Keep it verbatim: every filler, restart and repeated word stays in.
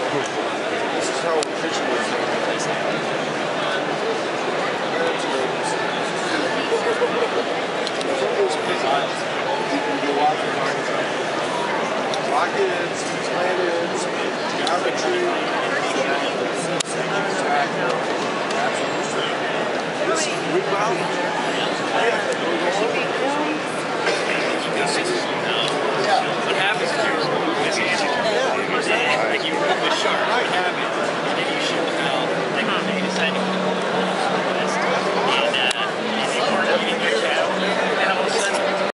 This is how originally rockets, planets, geometry, this, we found